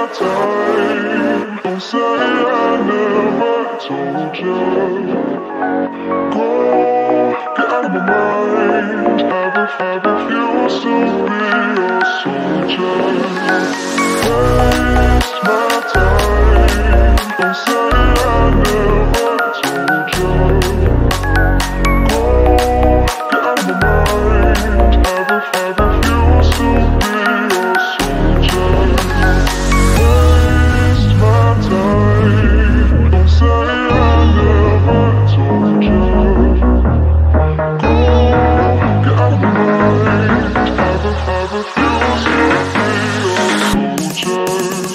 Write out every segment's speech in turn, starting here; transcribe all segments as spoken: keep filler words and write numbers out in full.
my time. Don't say I never told you. Go, get out of my mind. I ref- I refuse to be your soldier. Waste my time. Don't say I never told you. Go, get out of my mind. I ref- I refuse to be your soldier. Waste my time. Don't say I never told you. Go, get out of my mind. I ref- I refuse to be your soldier.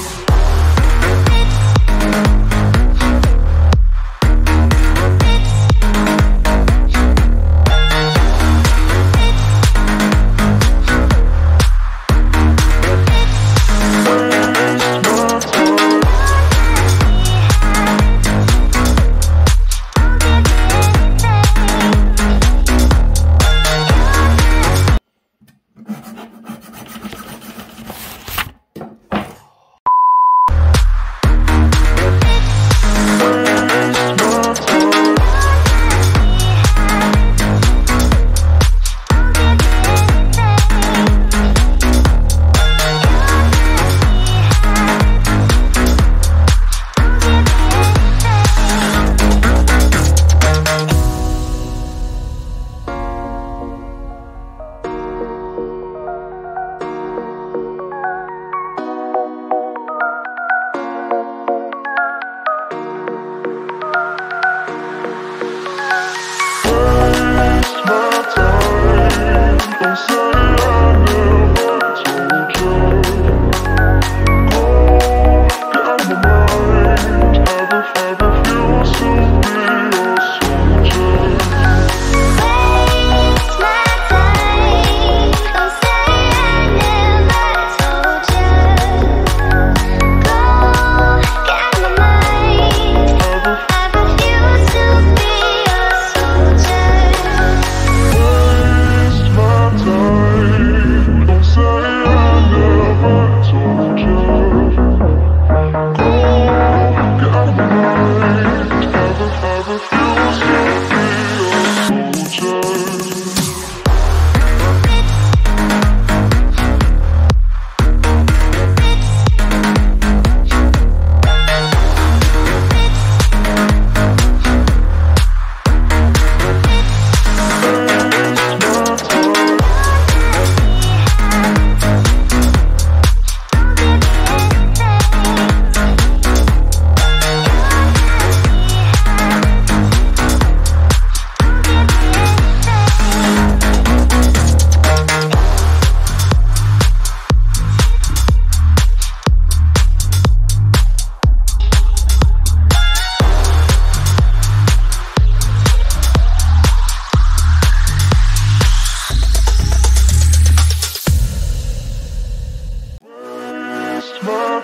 My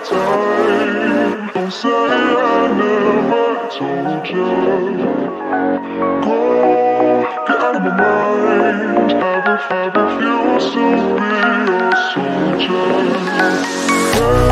time. Don't say I never told you. Go, get out of my mind. I ref- I refuse to be your soldier.